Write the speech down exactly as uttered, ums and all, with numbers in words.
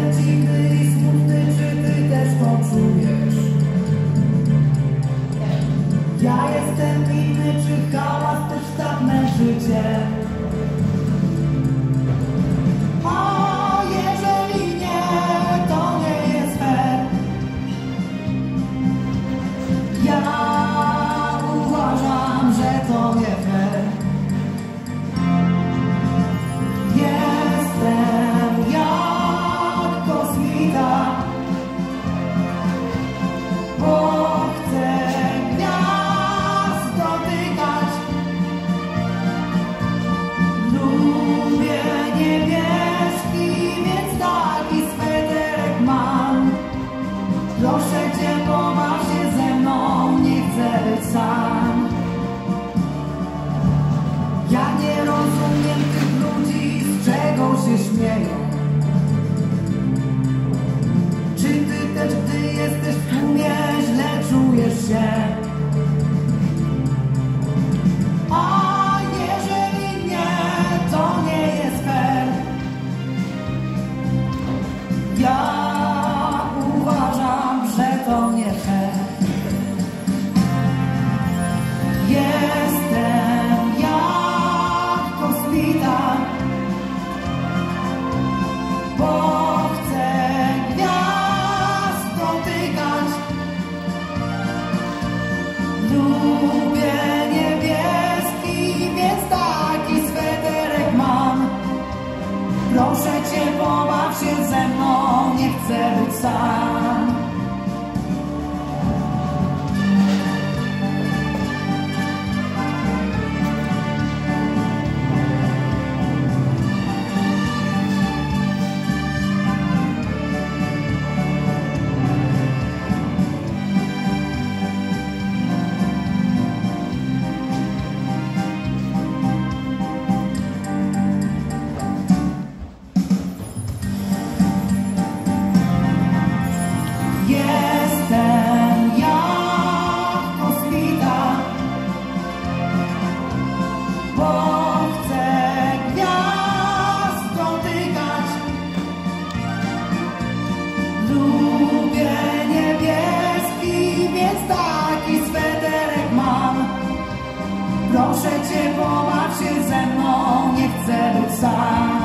jestem dziwny i smutny, czy ty też to czujesz? Ja jestem inny, czy hałas też tak męczy cię? A jeżeli nie, to nie jest fair. Ja uważam, że to nie fair. Jestem jak kosmita, bo chcę gwiazd dotykać. Lubię niebieski, więc taki sweterek mam. Proszę cię, pobaw się ze mną, nie chcę być sam. Ja nie rozumiem tych ludzi, z czego się śmieją. Czy ty też, gdy jesteś w tłumie, źle czujesz się? A jeżeli nie, to nie jest fair. Ja uważam, że to nie fair. Jestem jak kosmita, bo chcę gwiazd dotykać. Lubię niebieski, więc taki sweterek mam. Proszę cię, pobaw się ze mną, nie chcę być sam. Jestem jak kosmita, bo chcę gwiazd dotykać. Lubię niebieski, więc taki sweterek mam. Proszę cię, pobaw się ze mną, nie chcę być sam.